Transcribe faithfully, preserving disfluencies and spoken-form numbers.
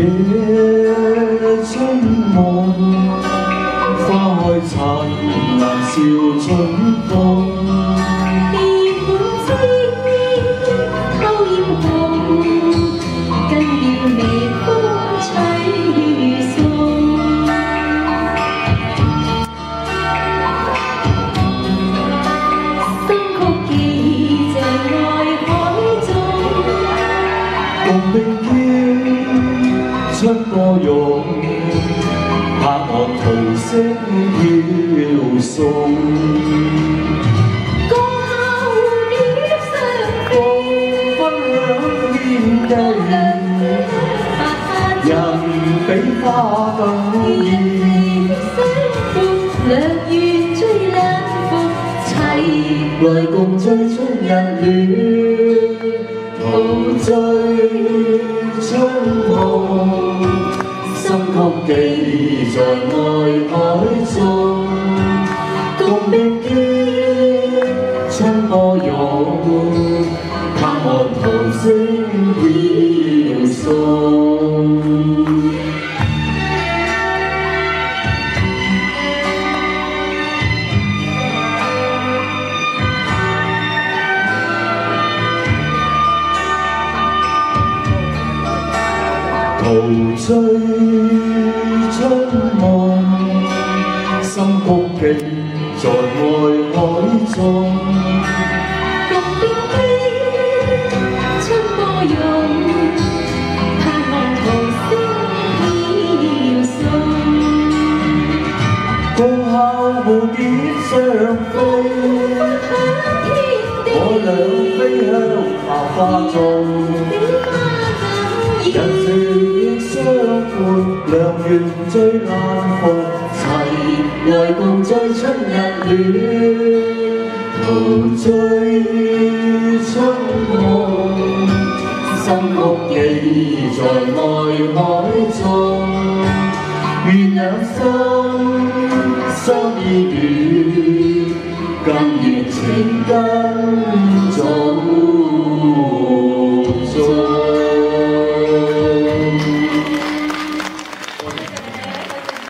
夜春梦，花开灿烂笑春风。 地滿枝，偷豔紅，跟了微風吹送。心曲寄謝愛海中， 共並肩出歌詠，拍岸濤聲飄送。人比花更豔， 兩願追兩伏，齊來共醉春日暖，陶醉春夢，心曲寄在愛海中，共並肩春歌詠，拍岸濤聲飄送。陶醉春夢，心曲寄在愛海中。 共並肩春歌詠，拍岸濤聲飄送。 高敲蝴蝶雙飛，我倆飛向百花中。人情相伴，良緣最難逢，齊來共醉春日暖，陶醉春夢，心曲寄在愛海中，願兩心相依戀，更願情根。